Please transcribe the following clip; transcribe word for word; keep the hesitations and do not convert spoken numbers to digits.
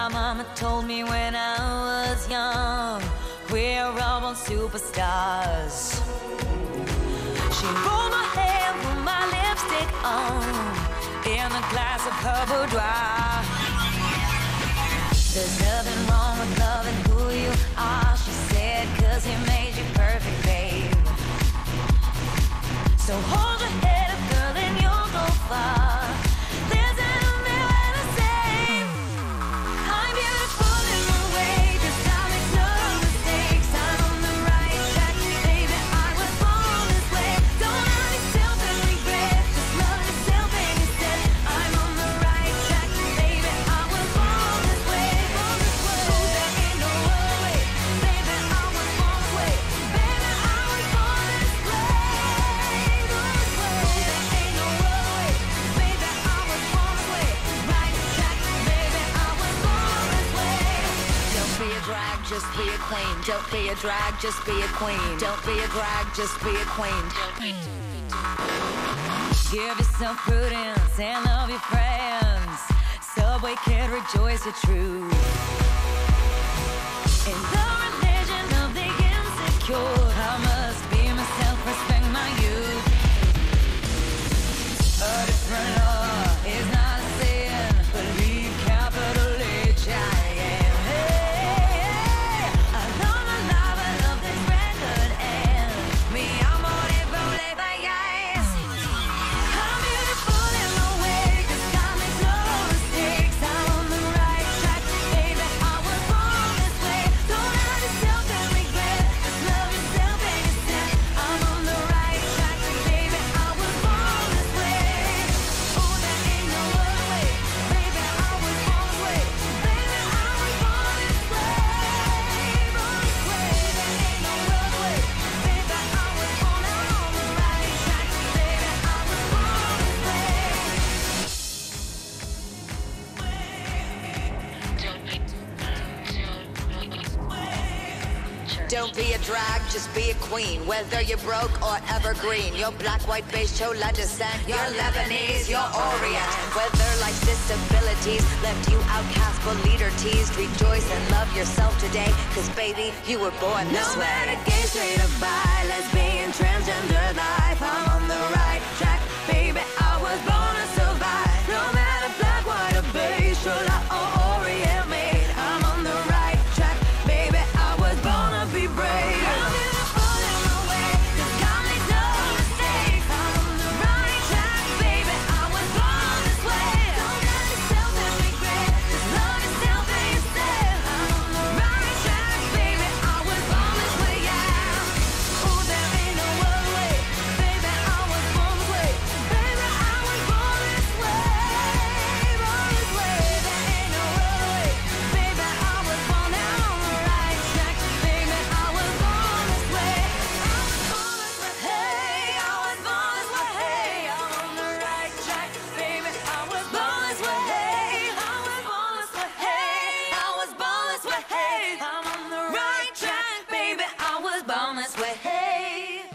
My mama told me when I was young, we're all born superstars. She rolled my hair, put my lipstick on, in a glass of her boudoir. There's nothing wrong with loving who you are, she said, 'cause he made you perfect, babe. So hold your head up, girl, and you'll go far. Listen to me when I say I'm beautiful in my way, 'cause I make no mistakes. I'm on the right track, baby, I was born this way. Don't hurt yourself and regret, just love yourself and instead. I'm on the right track, baby, I was born this way, born this way. Oh, there ain't no other way, baby, I was born this way. Baby, I was born this way, born this way. Oh, there ain't no other way, baby, I was born this way. Right track, baby, I was born this way. Don't be a drag, just be a queen. Don't be a drag, just be a queen. Don't be a drag, just be a queen. Give yourself prudence and love your friends. Subway kid, rejoice your truth. In the religion of the insecure, I must be myself, respect my youth. A different law is not a sin, believe capital H I M. Hey, hey, I love my life, I love this record, and me, I'm on it, roll it, yes. I'm beautiful in my way, 'cause I make no mistakes. I'm on the right track, baby, I was born this way. Don't hurt yourself and regret, just love yourself and instead. I'm on the right track, baby, I was born this way. Oh, there ain't no other way, baby, I was born this way. Baby, I was born this way, born this way. There ain't no other way, baby, I was born. I'm on the right track, baby, I was born this way. Don't be a drag, just be a queen. Whether you're broke or evergreen, you're black, white, beige, chola descent, you're Lebanese, you're Orient. Whether life's disabilities left you outcast but leader teased, rejoice and love yourself today, 'cause baby, you were born this No way. matter gay, straight or bi,